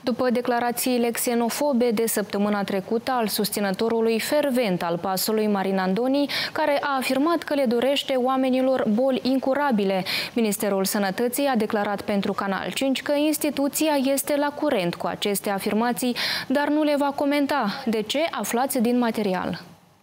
După declarațiile xenofobe de săptămâna trecută al susținătorului fervent al pasului Marin Andoni, care a afirmat că le dorește oamenilor boli incurabile, Ministerul Sănătății a declarat pentru Canal 5 că instituția este la curent cu aceste afirmații, dar nu le va comenta. De ce? Aflați din material.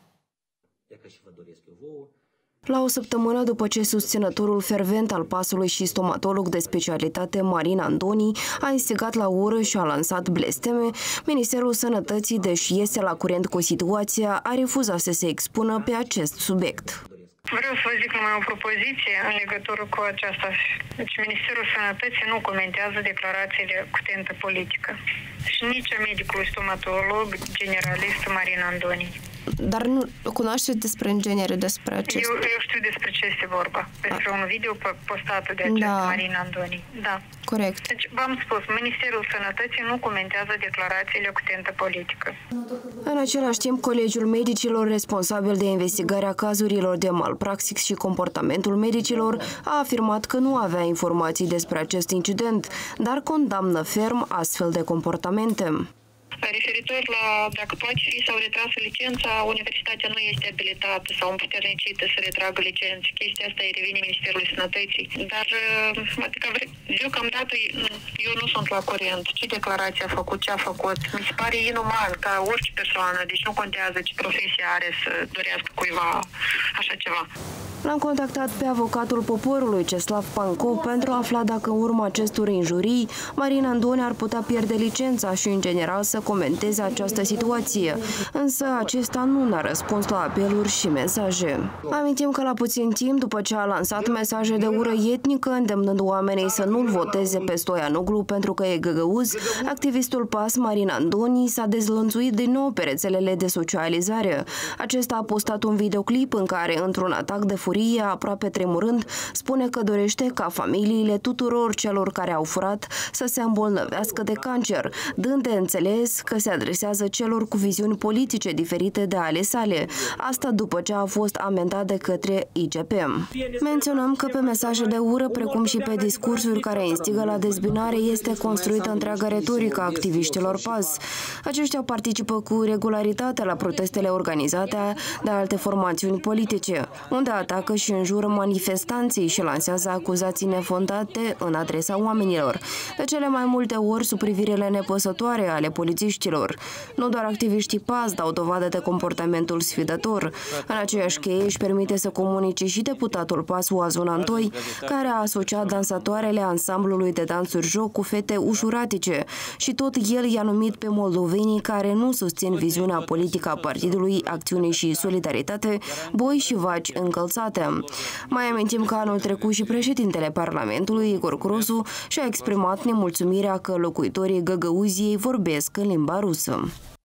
La o săptămână după ce susținătorul fervent al pasului și stomatolog de specialitate Marin Andoni a instigat la ură și a lansat blesteme, Ministerul Sănătății, deși este la curent cu situația, a refuzat să se expună pe acest subiect. Vreau să vă zic numai o propoziție în legătură cu aceasta. Deci Ministerul Sănătății nu comentează declarațiile cu tentă politică. Și nici a medicului stomatolog generalist Marin Andoni. Dar nu cunoașteți despre în genere despre acest... Eu știu despre ce este vorba. Despre un video postat de acest Marin Andoni. Da. Corect. Deci v-am spus, Ministerul Sănătății nu comentează declarațiile cu tentă politică. În același timp, Colegiul Medicilor, responsabil de investigarea cazurilor de malpraxis și comportamentul medicilor, a afirmat că nu avea informații despre acest incident, dar condamnă ferm astfel de comportamente. Referitor la dacă poate fi sau retrasă licența, universitatea nu este abilitată sau împuternicită să retragă licențe. Chestia asta îi revine Ministerului Sănătății. Dar, adică, deocamdată, eu nu sunt la curent. Ce declarație a făcut, ce a făcut. Mi se pare inuman ca orice persoană, deci nu contează ce profesie are să dorească cuiva așa ceva. L-am contactat pe avocatul poporului, Ceslav Pancov, pentru a afla dacă în urma acestor injurii, Marin Andoni ar putea pierde licența și, în general, să comenteze această situație. Însă acesta nu ne-a răspuns la apeluri și mesaje. Amintim că la puțin timp după ce a lansat mesaje de ură etnică, îndemnând oamenii să nu-l voteze pe Stoianoglu pentru că e găgăuz, activistul PAS Marin Andoni s-a dezlănțuit din nou pe rețelele de socializare. Acesta a postat un videoclip în care, într-un atac de furie, aproape tremurând, spune că dorește ca familiile tuturor celor care au furat să se îmbolnăvească de cancer, dând de înțeles că se adresează celor cu viziuni politice diferite de ale sale. Asta după ce a fost amendat de către IGP. Menționăm că pe mesaje de ură, precum și pe discursuri care instigă la dezbinare, este construită întreaga retorică a activiștilor PAS. Aceștia participă cu regularitate la protestele organizate de alte formațiuni politice, unde atacă și înjură manifestanții și lansează acuzații nefondate în adresa oamenilor. De cele mai multe ori sub privirile nepăsătoare ale polițiștilor. Nu doar activiștii PAS dau dovadă de comportamentul sfidător. În aceeași cheie își permite să comunice și deputatul PAS Oazun Antoi, care a asociat dansatoarele ansamblului de dansuri joc cu fete ușuratice și tot el i-a numit pe moldovenii care nu susțin viziunea politică a Partidului Acțiune și Solidaritate, boi și vaci încălțate. Mai amintim că anul trecut și președintele Parlamentului, Igor Grosu, și-a exprimat nemulțumirea că locuitorii Găgăuziei vorbesc în limba rusă.